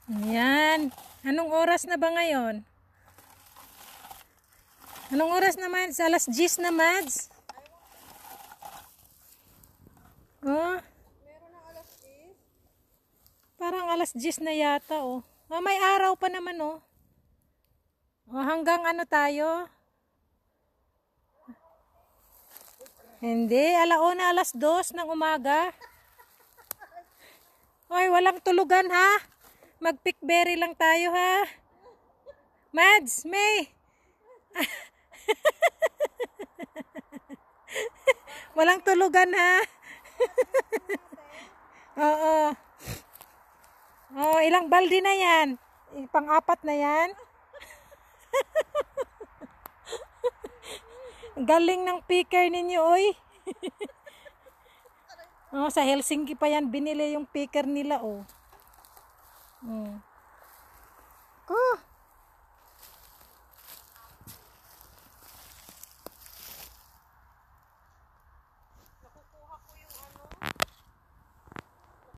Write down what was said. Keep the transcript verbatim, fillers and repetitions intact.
Ayan. Anong oras na ba ngayon? Anong oras naman? Sa alas diyes na, Mads? Oh? Meron ng alas diyes? Parang alas diyes na yata, oh. Oh, may araw pa naman, oh. Oh, hanggang ano tayo? Hindi, alauna, alas dos ng umaga. Oy, walang tulugan, ha? Mag-pickberry lang tayo, ha? Mads, May! Walang tulugan, ha? Oo. Oh, ilang balde na yan? Pang-apat na yan? Galing ng picker ninyo, oy. Oh, sa Helsinki pa yan binili yung picker nila, oh. Hmm.